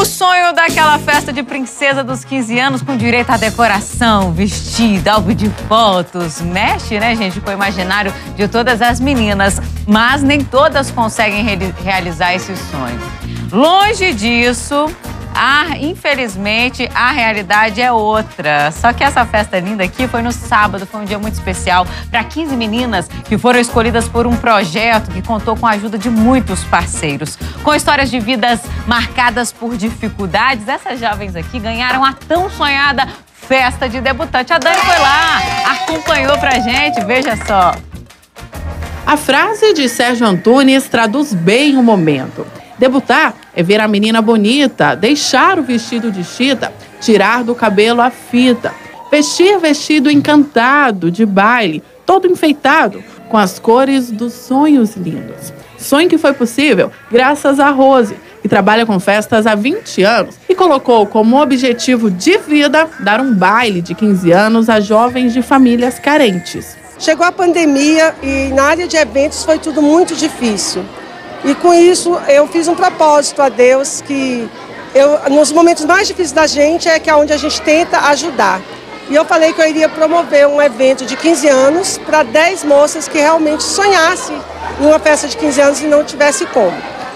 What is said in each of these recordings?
O sonho daquela festa de princesa dos 15 anos com direito à decoração, vestido, álbum de fotos. Mexe, né, gente, com o imaginário de todas as meninas. Mas nem todas conseguem realizar esse sonho. Longe disso, infelizmente, a realidade é outra. Só que essa festa linda aqui foi no sábado, foi um dia muito especial para 15 meninas que foram escolhidas por um projeto que contou com a ajuda de muitos parceiros. Com histórias de vidas marcadas por dificuldades, essas jovens aqui ganharam a tão sonhada festa de debutante. A Dani foi lá, acompanhou pra gente, veja só. A frase de Sérgio Antunes traduz bem o momento. Debutar é ver a menina bonita, deixar o vestido de chita, tirar do cabelo a fita, vestir vestido encantado de baile, todo enfeitado com as cores dos sonhos lindos. Sonho que foi possível graças a Rose, que trabalha com festas há 20 anos e colocou como objetivo de vida dar um baile de 15 anos a jovens de famílias carentes. Chegou a pandemia e na área de eventos foi tudo muito difícil. E com isso eu fiz um propósito a Deus que nos momentos mais difíceis da gente é onde a gente tenta ajudar. E eu falei que eu iria promover um evento de 15 anos para 10 moças que realmente sonhassem em uma festa de 15 anos e não tivesse como.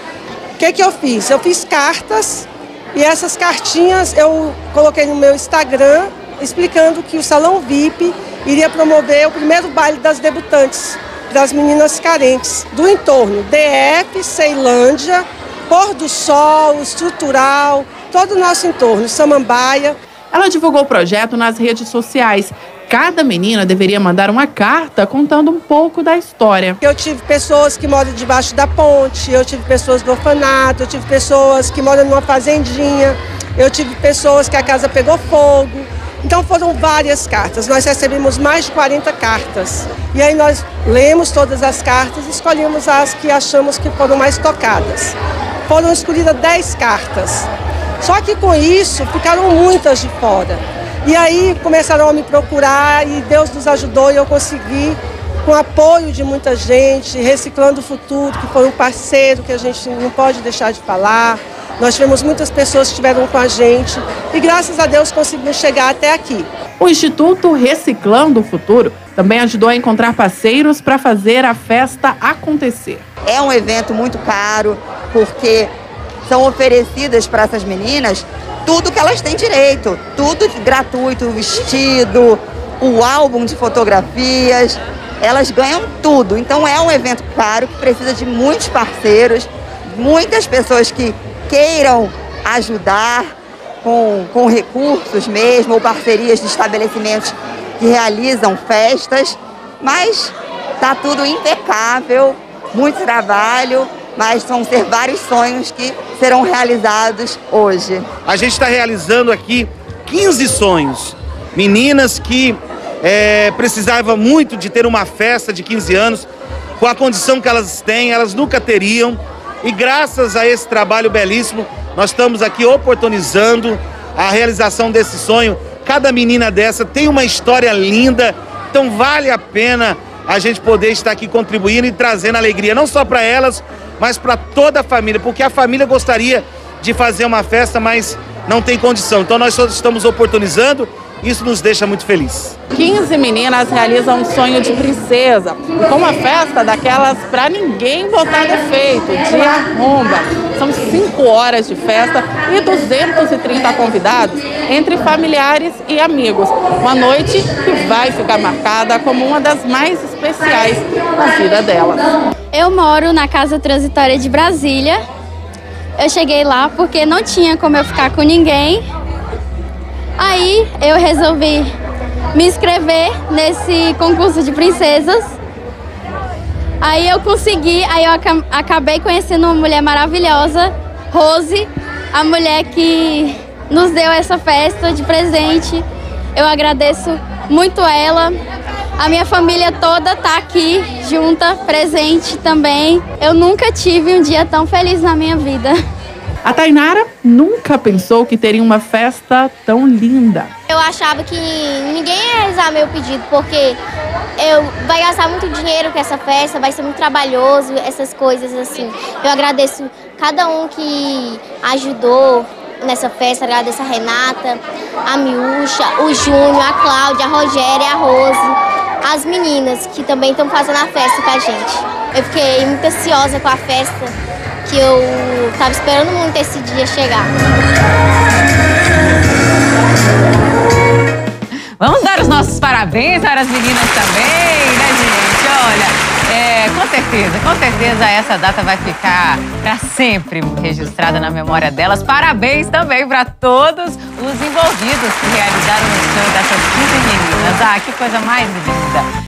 O que eu fiz? Eu fiz cartas e essas cartinhas eu coloquei no meu Instagram explicando que o Salão VIP iria promover o primeiro baile das debutantes, das meninas carentes do entorno, DF, Ceilândia, Pôr do Sol, Estrutural, todo o nosso entorno, Samambaia. Ela divulgou o projeto nas redes sociais. Cada menina deveria mandar uma carta contando um pouco da história. Eu tive pessoas que moram debaixo da ponte, eu tive pessoas do orfanato, eu tive pessoas que moram numa fazendinha, eu tive pessoas que a casa pegou fogo. Então foram várias cartas, nós recebemos mais de 40 cartas. E aí nós lemos todas as cartas e escolhemos as que achamos que foram mais tocadas. Foram escolhidas 10 cartas. Só que com isso ficaram muitas de fora. E aí começaram a me procurar e Deus nos ajudou e eu consegui, com o apoio de muita gente, Reciclando o Futuro, que foi um parceiro que a gente não pode deixar de falar. Nós tivemos muitas pessoas que estiveram com a gente e, graças a Deus, conseguimos chegar até aqui. O Instituto Reciclando o Futuro também ajudou a encontrar parceiros para fazer a festa acontecer. É um evento muito caro, porque são oferecidas para essas meninas tudo que elas têm direito. Tudo gratuito, o vestido, o álbum de fotografias, elas ganham tudo. Então é um evento caro que precisa de muitos parceiros, muitas pessoas que queiram ajudar com recursos mesmo, ou parcerias de estabelecimentos que realizam festas, mas está tudo impecável, muito trabalho, mas vão ser vários sonhos que serão realizados hoje. A gente está realizando aqui 15 sonhos, meninas que precisavam muito de ter uma festa de 15 anos, com a condição que elas têm, elas nunca teriam. E graças a esse trabalho belíssimo, nós estamos aqui oportunizando a realização desse sonho. Cada menina dessa tem uma história linda, então vale a pena a gente poder estar aqui contribuindo e trazendo alegria, não só para elas, mas para toda a família, porque a família gostaria de fazer uma festa, mas não tem condição. Então nós todos estamos oportunizando, isso nos deixa muito felizes. 15 meninas realizam um sonho de princesa, e com uma festa daquelas para ninguém botar defeito, de arromba. São 5 horas de festa e 230 convidados, entre familiares e amigos. Uma noite que vai ficar marcada como uma das mais especiais na vida delas. Eu moro na Casa Transitória de Brasília. Eu cheguei lá porque não tinha como eu ficar com ninguém. Aí eu resolvi me inscrever nesse concurso de princesas. Aí eu consegui, aí eu acabei conhecendo uma mulher maravilhosa, Rose, a mulher que nos deu essa festa de presente. Eu agradeço muito ela. A minha família toda tá aqui junta, presente também. Eu nunca tive um dia tão feliz na minha vida. A Tainara nunca pensou que teria uma festa tão linda. Eu achava que ninguém ia realizar meu pedido, porque vai gastar muito dinheiro com essa festa, vai ser muito trabalhoso, essas coisas assim. Eu agradeço cada um que ajudou, nessa festa, agradeço a Renata, a Miúcha, o Júnior, a Cláudia, a Rogéria, a Rose, as meninas que também estão fazendo a festa com a gente. Eu fiquei muito ansiosa com a festa, que eu estava esperando muito esse dia chegar. Vamos dar os nossos parabéns para as meninas também, né, gente? Olha, com certeza essa data vai ficar para sempre registrada na memória delas. Parabéns também para todos os envolvidos que realizaram o sonho dessas 15 meninas. Ah, que coisa mais linda!